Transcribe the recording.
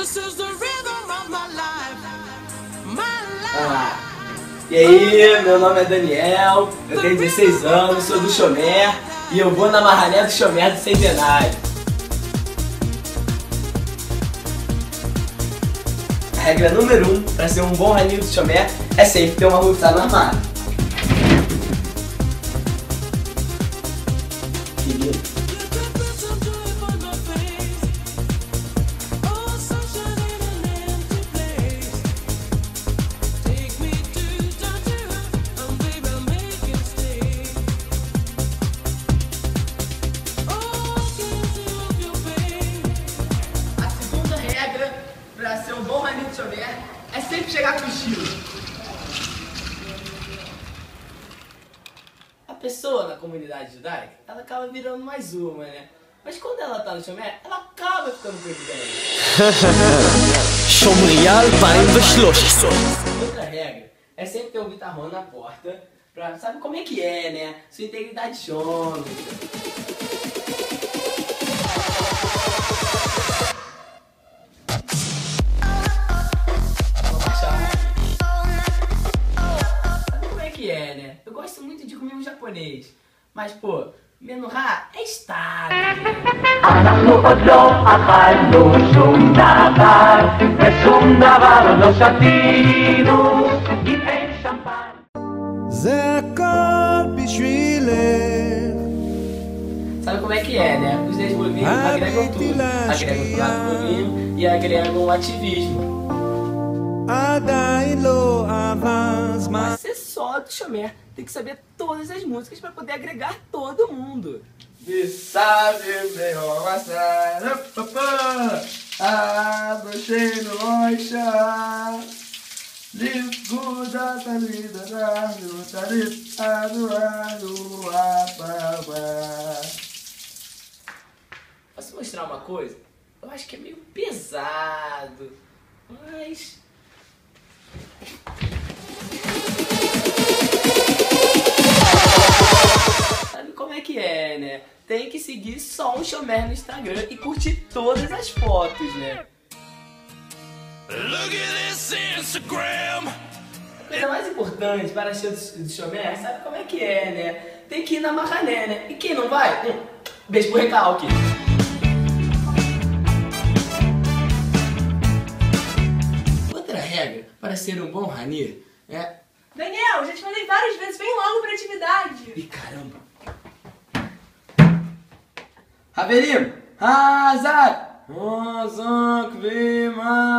E aí, meu nome é Daniel, eu tenho 16 anos, sou do Chomé e eu vou na marrané do Chomé do Centenário. A regra número 1 para ser um bom raninho do Chomé é sempre ter uma roupa no armário. Pra ser um bom raninho de Chomé, é sempre chegar com estilo. A pessoa na comunidade judaica, ela acaba virando mais uma, né? Mas quando ela tá no Chomé, ela acaba ficando presidente. Shomrial 2013. Outra regra é sempre ter um guitarrão na porta, pra sabe como é que é, né? Sua integridade some. Eu gosto muito de comer um japonês, mas pô, menorá é estável. Sabe como é que é, né? Os 10 bolinhos agregam tudo. Agregam o lado bolinho e agregam o ativismo. Mas ser só do Chomé, tem que saber todas as músicas para poder agregar todo mundo. Me sabe melhor passar, abrochei no loja, ligo da salida da luta do apabá. Posso mostrar uma coisa? Eu acho que é meio pesado, mas... Sabe como é que é, né? Tem que seguir só o Chomé no Instagram e curtir todas as fotos, né? A coisa mais importante para a show do Chomé, sabe como é que é, né? Tem que ir na marrané, né? E quem não vai? Beijo pro recalque. Outra regra para ser um bom Rani é... Daniel, já te falei várias vezes, vem logo pra atividade. Ih, caramba. Haverim, Hazar, Hazak, Vima.